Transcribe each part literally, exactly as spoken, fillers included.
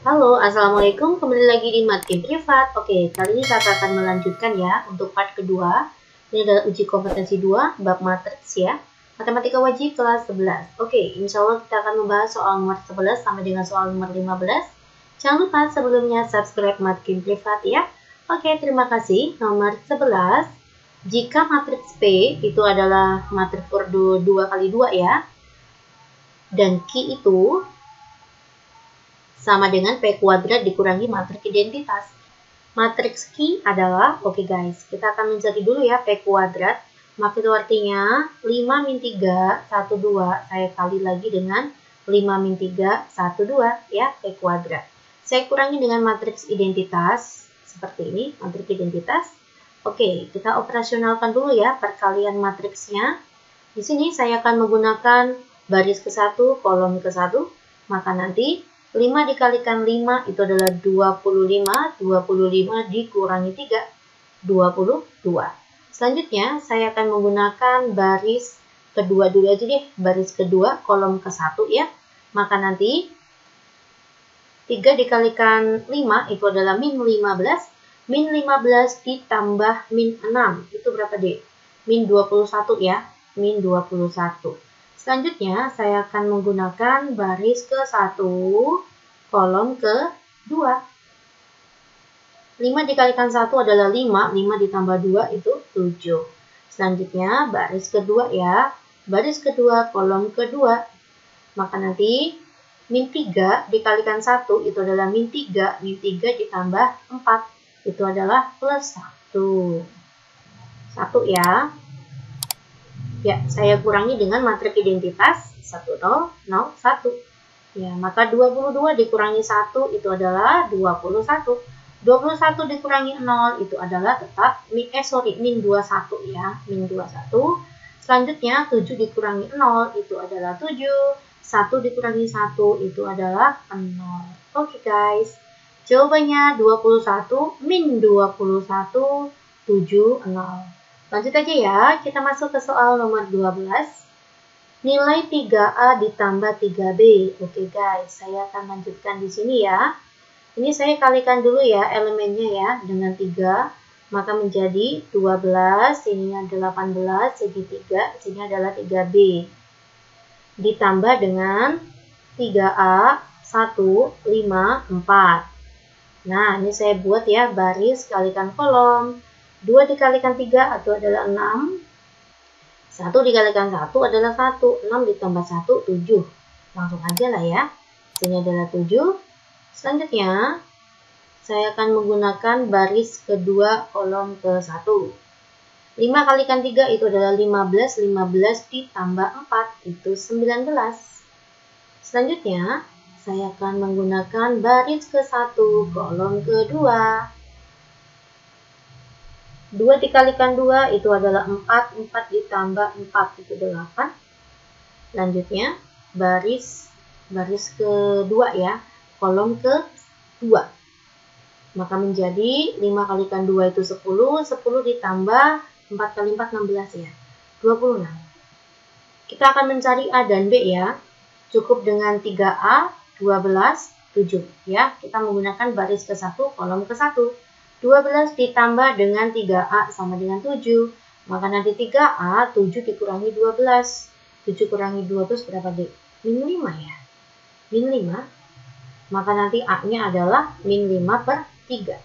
Halo, Assalamualaikum. Kembali lagi di Matkim Privat. Oke, kali ini kakak akan melanjutkan ya untuk part kedua. Ini adalah uji kompetensi dua, bab matriks ya. Matematika wajib kelas sebelas. Oke, insya Allah kita akan membahas soal nomor sebelas sampai dengan soal nomor lima belas. Jangan lupa sebelumnya subscribe Matkim Privat ya. Oke, terima kasih. Nomor sebelas. Jika matriks P itu adalah matriks ordo dua kali dua ya. Dan Q itu sama dengan P kuadrat dikurangi matriks identitas. Matriks Q adalah, oke okay guys, kita akan mencari dulu ya P kuadrat. Maka itu artinya lima min tiga, satu, dua. Saya kali lagi dengan lima min tiga, satu, dua ya, P kuadrat. Saya kurangi dengan matriks identitas. Seperti ini, matriks identitas. Oke, okay, kita operasionalkan dulu ya perkalian matriksnya. Di sini saya akan menggunakan baris ke satu, kolom ke satu. Maka nanti lima dikalikan lima itu adalah dua puluh lima, dua puluh lima dikurangi tiga, dua puluh dua. Selanjutnya saya akan menggunakan baris kedua dulu aja deh, baris kedua kolom ke satu ya. Maka nanti tiga dikalikan lima itu adalah min lima belas, min lima belas ditambah min enam, itu berapa deh? Min dua puluh satu ya, min dua puluh satu. Selanjutnya, saya akan menggunakan baris ke satu, kolom ke dua. lima dikalikan satu adalah lima, lima ditambah dua itu tujuh. Selanjutnya, baris kedua ya. Baris kedua, kolom kedua. Maka nanti, min tiga dikalikan satu itu adalah min tiga, min tiga ditambah empat. Itu adalah plus satu. satu ya. Ya, saya kurangi dengan matriks identitas satu, nol, nol, satu. Ya, maka dua puluh dua dikurangi satu itu adalah dua puluh satu. dua puluh satu dikurangi nol itu adalah tetap min, eh sorry, min dua puluh satu ya, min dua puluh satu. Selanjutnya tujuh dikurangi nol itu adalah tujuh. satu dikurangi satu itu adalah nol. Oke guys, jawabannya dua puluh satu min dua puluh satu, tujuh, nol. Lanjut aja ya, kita masuk ke soal nomor dua belas. Nilai tiga A ditambah tiga B. Oke guys, saya akan lanjutkan di sini ya. Ini saya kalikan dulu ya elemennya ya dengan tiga. Maka menjadi dua belas, ini adalah delapan belas, segi tiga, sini adalah tiga B. Ditambah dengan tiga A, satu, lima, empat. Nah, ini saya buat ya baris kalikan kolom. dua dikalikan tiga itu adalah enam. satu dikalikan satu adalah satu. enam ditambah satu, tujuh. Langsung aja lah ya. Sini adalah tujuh. Selanjutnya, saya akan menggunakan baris kedua kolom ke satu. lima kalikan tiga itu adalah lima belas. lima belas ditambah empat itu sembilan belas. Selanjutnya, saya akan menggunakan baris ke satu kolom kedua. dua dikalikan dua itu adalah empat, empat ditambah empat itu delapan. Lanjutnya, baris baris kedua ya, kolom ke dua. Maka menjadi lima kalikan dua itu sepuluh, sepuluh ditambah empat kali empat, enam belas ya, dua puluh enam. Kita akan mencari A dan B ya. Cukup dengan tiga A, dua belas, tujuh ya. Kita menggunakan baris ke satu, kolom ke satu. dua belas ditambah dengan tiga A sama dengan tujuh. Maka nanti tiga A, tujuh dikurangi dua belas. tujuh kurangi dua belas berapa dek? Min lima ya. Min lima. Maka nanti A-nya adalah min lima per tiga.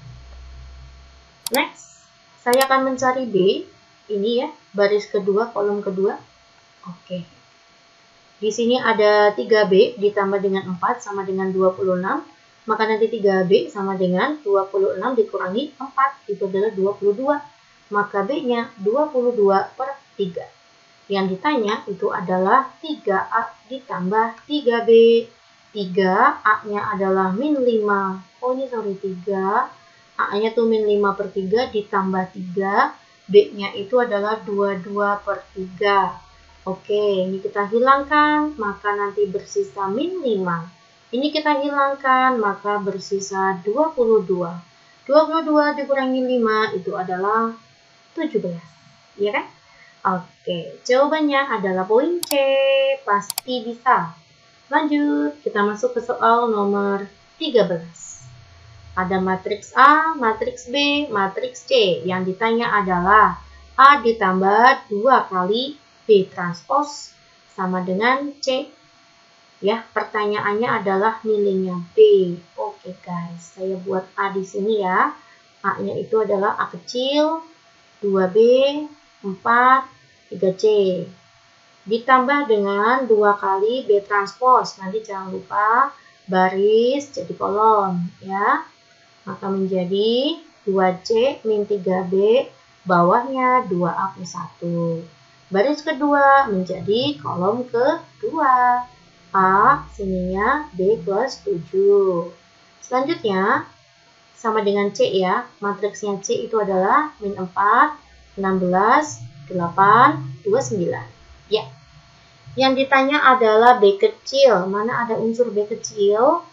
Next, saya akan mencari B. Ini ya, baris kedua, kolom kedua. Oke. Di sini ada tiga B ditambah dengan empat sama dengan dua puluh enam. Maka nanti tiga B sama dengan dua puluh enam dikurangi empat, itu adalah dua puluh dua. Maka B-nya dua puluh dua per tiga. Yang ditanya itu adalah tiga A ditambah tiga B. tiga A-nya adalah min lima. Oh ini sorry, tiga. A-nya tuh min lima per tiga ditambah tiga. B-nya itu adalah dua puluh dua per tiga. Oke, ini kita hilangkan. Maka nanti bersisa min lima. Ini kita hilangkan, maka bersisa dua puluh dua. dua puluh dua dikurangi lima itu adalah tujuh belas. Iya kan? Oke, jawabannya adalah poin C. Pasti bisa. Lanjut, kita masuk ke soal nomor tiga belas. Ada matriks A, matriks B, matriks C. Yang ditanya adalah A ditambah dua kali B transpose sama dengan C. Ya, pertanyaannya adalah nilainya B. Oke guys, saya buat A di sini ya. A-nya itu adalah A kecil, dua B, empat, tiga C. Ditambah dengan dua kali B transpose. Nanti jangan lupa baris jadi kolom ya. Maka menjadi dua C min tiga B, bawahnya dua A plus satu. Baris kedua menjadi kolom kedua. A sininya B plus tujuh. Selanjutnya sama dengan C ya. Matriksnya C itu adalah min empat, enam belas, delapan, dua puluh sembilan. Ya. Yang ditanya adalah B kecil. Mana ada unsur B kecil?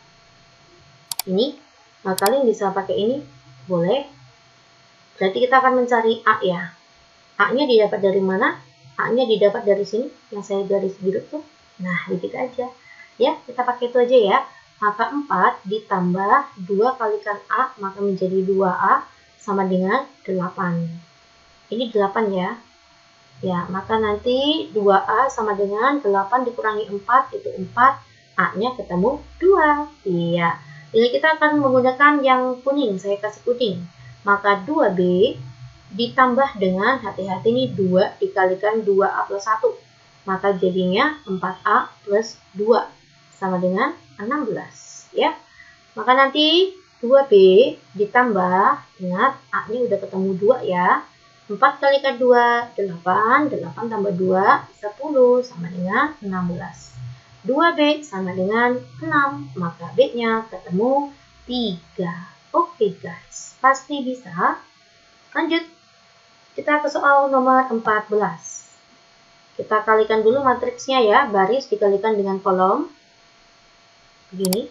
Ini. Nah, kalian bisa pakai ini. Boleh. Berarti kita akan mencari A ya. A-nya didapat dari mana? A-nya didapat dari sini. Yang saya garis biru tuh. Nah, dikit aja. Ya, kita pakai itu aja ya. Maka empat ditambah dua kalikan A, maka menjadi dua A sama dengan delapan. Ini delapan ya. Ya, maka nanti dua A sama dengan delapan dikurangi empat, itu empat. A-nya ketemu dua. Iya. Jadi kita akan menggunakan yang kuning. Saya kasih kuning. Maka dua B ditambah dengan, hati-hati nih, dua dikalikan dua A plus satu. Maka jadinya empat A plus dua sama dengan enam belas ya. Maka nanti dua B ditambah, ingat A-nya udah ketemu dua ya. empat kalikan dua, delapan, delapan tambah dua, sepuluh sama dengan enam belas. dua B sama dengan enam, maka B-nya ketemu tiga. Oke guys, pasti bisa. Lanjut, kita ke soal nomor empat belas. Kita kalikan dulu matriksnya ya, baris dikalikan dengan kolom. Begini.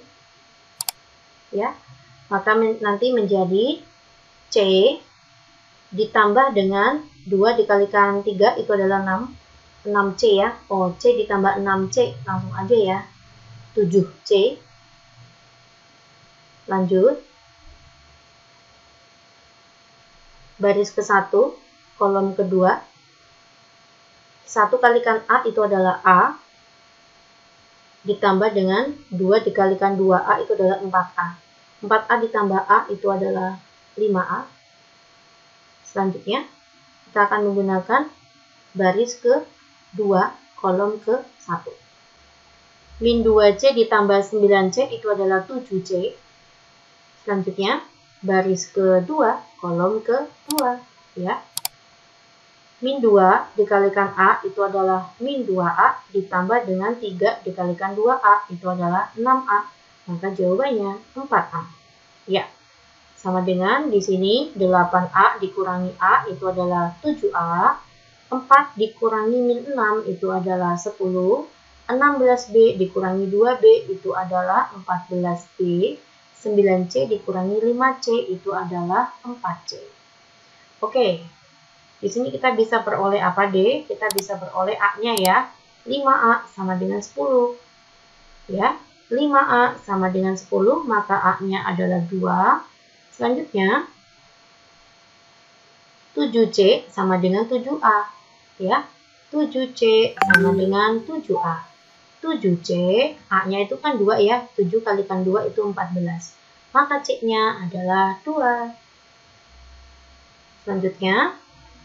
Ya. Maka men nanti menjadi C ditambah dengan dua dikalikan tiga itu adalah enam. enam C ya. Oh, C ditambah enam C, langsung aja ya. tujuh C. Lanjut. Baris ke satu, kolom kedua. satu kalikan A itu adalah A, ditambah dengan dua dikalikan dua A itu adalah empat A. empat A ditambah A itu adalah lima A. Selanjutnya, kita akan menggunakan baris ke dua, kolom ke satu. Min dua C ditambah sembilan C itu adalah tujuh C. Selanjutnya, baris kedua, kolom ke dua. Ya. Min dua dikalikan A itu adalah min dua A ditambah dengan tiga dikalikan dua A itu adalah enam A. Maka jawabannya empat A. Ya. Sama dengan di sini delapan A dikurangi A itu adalah tujuh A. empat dikurangi min enam itu adalah sepuluh. enam belas B dikurangi dua B itu adalah empat belas B. sembilan C dikurangi lima C itu adalah empat C. Oke. Di sini kita bisa beroleh apa D? Kita bisa beroleh A-nya ya. lima A sama dengan sepuluh. Ya, lima A sama dengan sepuluh, maka A-nya adalah dua. Selanjutnya, tujuh C sama dengan tujuh A. Ya, tujuh C sama dengan tujuh A. tujuh C, A-nya itu kan dua ya. tujuh kalikan dua itu empat belas. Maka C-nya adalah dua. Selanjutnya,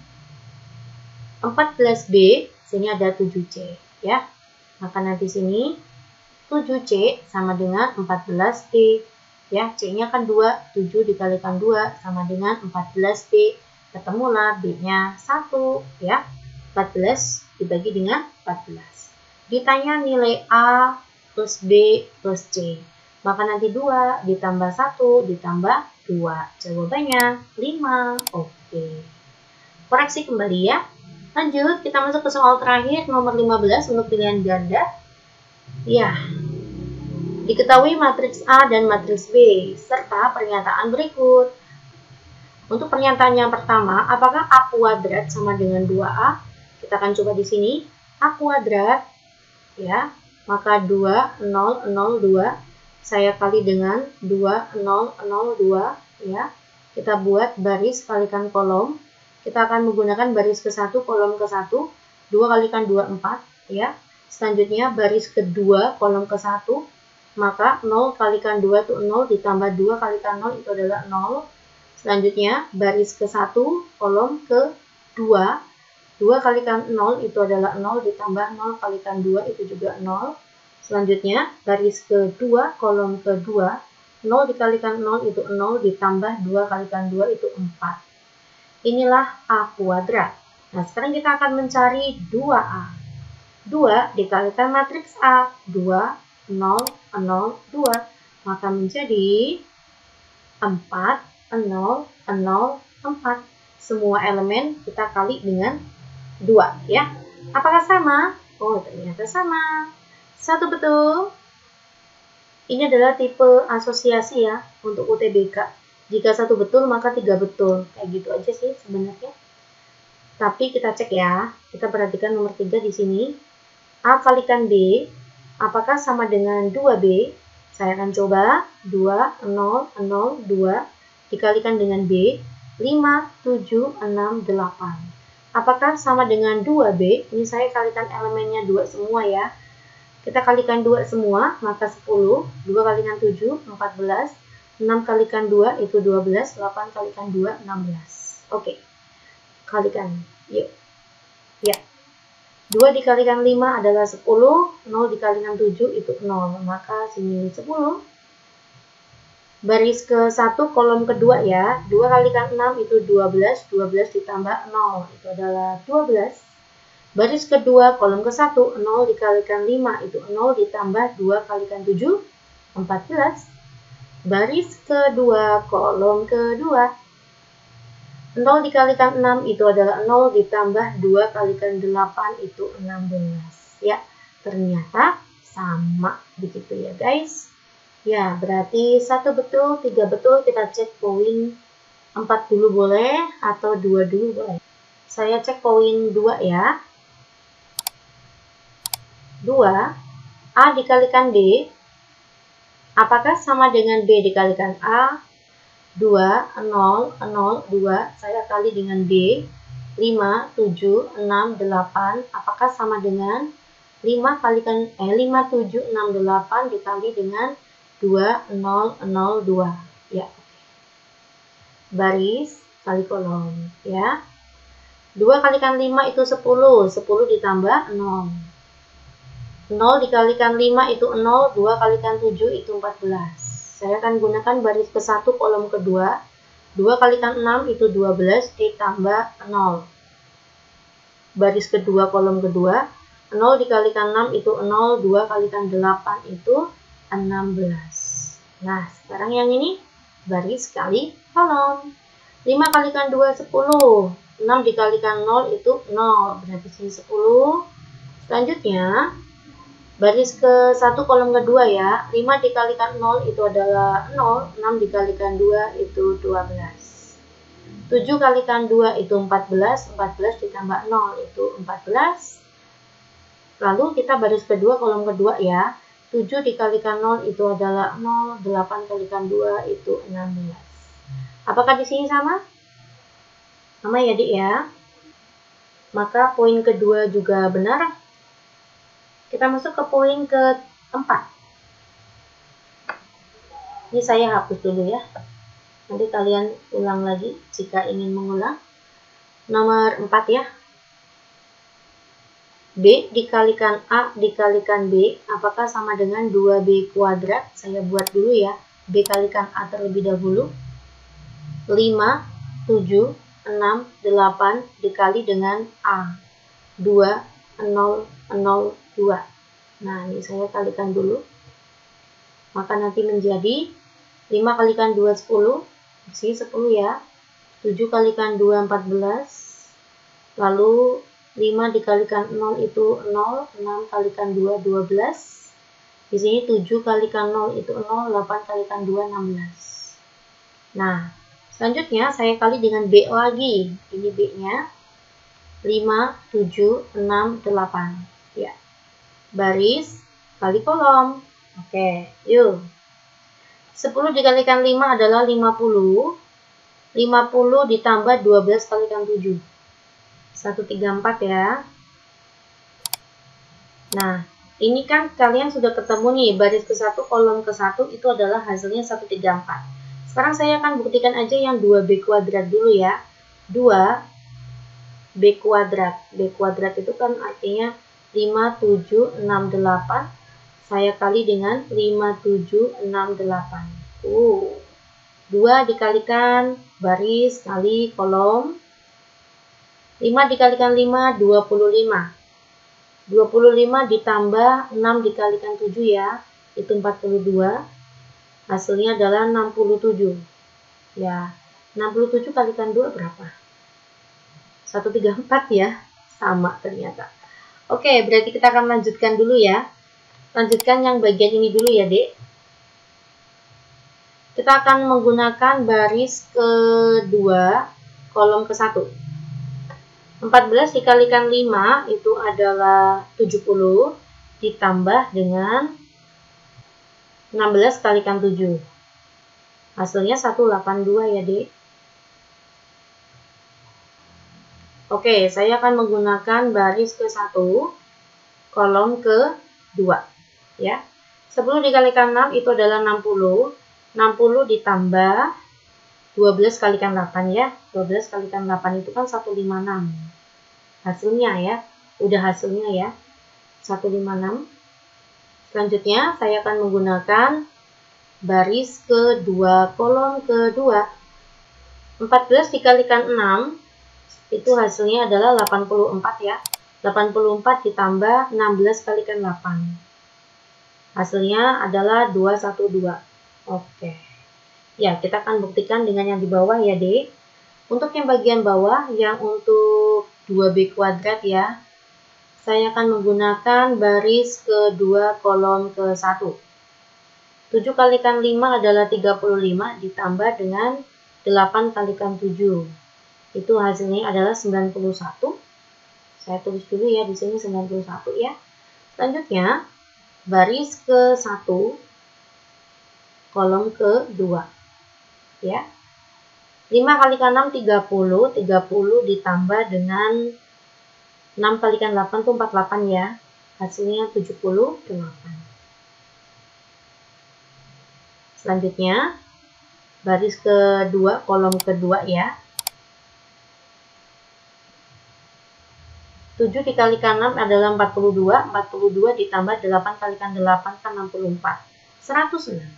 empat belas B, sini ada tujuh C ya. Maka nanti sini tujuh C sama dengan empat belas B ya. C-nya kan dua, tujuh dikalikan dua sama dengan empat belas B. Ketemulah B-nya satu ya. empat belas dibagi dengan empat belas. Ditanya nilai A plus B plus C. Maka nanti dua ditambah satu ditambah dua. Jawabannya lima. Oke. Koreksi kembali ya. Lanjut, kita masuk ke soal terakhir, nomor lima belas untuk pilihan ganda. Ya, diketahui matriks A dan matriks B, serta pernyataan berikut. Untuk pernyataan yang pertama, apakah A kuadrat sama dengan dua A? Kita akan coba di sini. A kuadrat, ya, maka dua, nol, nol, dua. saya kali dengan dua, nol, nol, dua ya. Kita buat baris kalikan kolom. Kita akan menggunakan baris ke satu, kolom ke satu, dua kalikan dua, empat ya. Selanjutnya baris kedua, kolom ke satu, maka nol kalikan dua itu nol, ditambah dua kalikan nol itu adalah nol. Selanjutnya baris ke satu, kolom ke dua, dua kalikan nol itu adalah nol, ditambah nol kalikan dua itu juga nol. Selanjutnya baris kedua, kolom kedua, nol dikalikan nol itu nol, ditambah dua kalikan dua itu empat. Inilah A kuadrat. Nah, sekarang kita akan mencari dua A. dua dikalikan matriks A, dua, nol, nol, dua. Maka menjadi empat, nol, nol, empat. Semua elemen kita kali dengan dua ya. Apakah sama? Oh, ternyata sama. Satu betul. Ini adalah tipe asosiasi ya untuk U T B K. Jika satu betul maka tiga betul. Kayak gitu aja sih sebenarnya. Tapi kita cek ya. Kita perhatikan nomor tiga di sini. A kalikan B, apakah sama dengan dua B? Saya akan coba. dua, nol, nol, dua dikalikan dengan B, lima, tujuh, enam, delapan. Apakah sama dengan dua B? Ini saya kalikan elemennya dua semua ya. Kita kalikan dua semua, maka sepuluh. dua kalikan tujuh, empat belas. enam kalikan dua itu dua belas, delapan kalikan dua, enam belas. Oke, kalikan, yuk. Ya, dua dikalikan lima adalah sepuluh, nol dikalikan tujuh itu nol, maka sini sepuluh. Baris ke satu, kolom kedua ya, dua kalikan enam itu dua belas, dua belas ditambah nol, itu adalah dua belas. Baris kedua, kolom ke satu, nol dikalikan lima itu nol, ditambah dua kalikan tujuh, empat belas. Baris kedua, kolom kedua, nol dikalikan enam itu adalah nol, ditambah dua kalikan delapan itu enam belas. Ya, ternyata sama begitu ya guys. Ya, berarti satu betul, tiga betul. Kita cek poin empat dulu boleh, atau dua dulu boleh. Saya cek poin dua ya. dua, A dikalikan B, apakah sama dengan B dikalikan A? dua, nol, nol, dua, saya kali dengan B, lima, tujuh, enam, delapan, apakah sama dengan lima kalikan, eh, lima, tujuh, enam, delapan dikali dengan dua, nol, nol, dua, ya. Baris kali kolom, ya. dua kalikan lima itu sepuluh, sepuluh ditambah nol. nol dikalikan lima itu nol, dua kalikan tujuh itu empat belas. Saya akan gunakan baris ke satu, kolom kedua. dua kalikan enam itu dua belas, ditambah nol. Baris kedua, kolom kedua. nol dikalikan enam itu nol, dua kalikan delapan itu enam belas. Nah, sekarang yang ini baris kali kolom. lima kalikan dua, sepuluh. enam dikalikan nol itu nol, berarti sini sepuluh. Selanjutnya, baris ke satu, kolom kedua ya, lima dikalikan nol itu adalah nol, enam dikalikan dua itu dua belas. tujuh kalikan dua itu empat belas, empat belas ditambah nol itu empat belas. Lalu kita baris kedua, kolom kedua ya, tujuh dikalikan nol itu adalah nol, delapan kalikan dua itu enam belas. Apakah di sini sama? Sama ya, Dik ya? Maka poin kedua juga benar. Kita masuk ke poin keempat. Ini saya hapus dulu ya. Nanti kalian ulang lagi jika ingin mengulang. Nomor empat ya. B dikalikan A dikalikan B, apakah sama dengan dua B kuadrat? Saya buat dulu ya. B kalikan A terlebih dahulu. lima, tujuh, enam, delapan dikali dengan A. dua, nol, nol, dua. Nah, ini saya kalikan dulu. Maka nanti menjadi lima kalikan dua, sepuluh. Isi sepuluh ya. tujuh kalikan dua, empat belas. Lalu lima dikalikan nol itu nol. enam kalikan dua, dua belas. Di sini tujuh kalikan nol itu nol. delapan kalikan dua, enam belas. Nah, selanjutnya saya kali dengan B lagi. Ini B-nya. lima, tujuh, enam, delapan. Ya. Baris kali kolom. Oke, yuk. sepuluh dikalikan lima adalah lima puluh. lima puluh ditambah dua belas kalikan tujuh. seratus tiga puluh empat ya. Nah, ini kan kalian sudah ketemu nih, baris ke satu, kolom ke satu itu adalah hasilnya seratus tiga puluh empat. Sekarang saya akan buktikan aja yang dua B kuadrat dulu ya. dua B kuadrat. B kuadrat itu kan artinya lima, tujuh, enam, delapan. Saya kali dengan lima, tujuh, enam, delapan. Uh, dua dikalikan baris kali kolom. lima dikalikan lima, dua puluh lima. dua puluh lima ditambah enam dikalikan tujuh ya, itu empat puluh dua. Hasilnya adalah enam puluh tujuh. Ya, enam puluh tujuh kalikan dua berapa? seratus tiga puluh empat ya, sama ternyata. Oke, berarti kita akan lanjutkan dulu ya. Lanjutkan yang bagian ini dulu ya, Dek. Kita akan menggunakan baris kedua, kolom ke satu. empat belas dikalikan lima itu adalah tujuh puluh, ditambah dengan enam belas kalikan tujuh. Hasilnya seratus delapan puluh dua ya, Dek. Oke, saya akan menggunakan baris ke satu, kolom ke dua. Ya. sepuluh dikalikan enam itu adalah enam puluh. enam puluh ditambah dua belas kalikan delapan ya. dua belas kalikan delapan itu kan seratus lima puluh enam. Hasilnya ya. Udah hasilnya ya. seratus lima puluh enam. Selanjutnya saya akan menggunakan baris kedua, kolom kedua. empat belas dikalikan enam itu hasilnya adalah delapan puluh empat ya. delapan puluh empat ditambah enam belas kalikan delapan. Hasilnya adalah dua ratus dua belas. Oke. Ya, kita akan buktikan dengan yang di bawah ya, Dek. Untuk yang bagian bawah, yang untuk dua B kuadrat ya, saya akan menggunakan baris kedua, kolom ke satu. tujuh kalikan lima adalah tiga puluh lima ditambah dengan delapan kalikan tujuh. Itu hasilnya adalah sembilan puluh satu. Saya tulis dulu ya di sini sembilan puluh satu ya. Selanjutnya baris ke satu, kolom ke dua. Ya. lima kalikan enam tiga puluh, tiga puluh ditambah dengan enam kalikan delapan itu empat puluh delapan ya. Hasilnya tujuh puluh delapan. Selanjutnya baris kedua, kolom kedua ya. tujuh dikalikan enam adalah empat puluh dua. empat puluh dua ditambah delapan kalikan delapan kan enam puluh empat. seratus enam.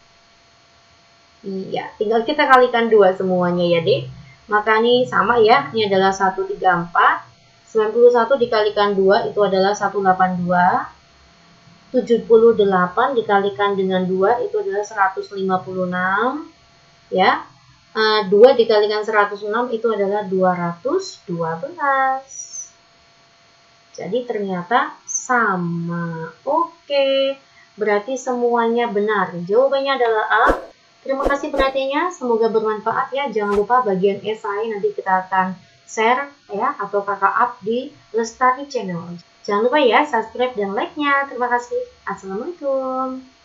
Iya, tinggal kita kalikan dua semuanya ya, Dek. Maka ini sama ya. Ini adalah seratus tiga puluh empat. sembilan puluh satu dikalikan dua itu adalah seratus delapan puluh dua. tujuh puluh delapan dikalikan dengan dua itu adalah seratus lima puluh enam. Ya. dua dikalikan seratus enam itu adalah dua ratus dua belas. Jadi ternyata sama. Oke, berarti semuanya benar. Jawabannya adalah A. Terima kasih perhatiannya, semoga bermanfaat ya. Jangan lupa bagian esai nanti kita akan share ya atau kakak up di Lestari Channel. Jangan lupa ya subscribe dan like-nya. Terima kasih. Assalamualaikum.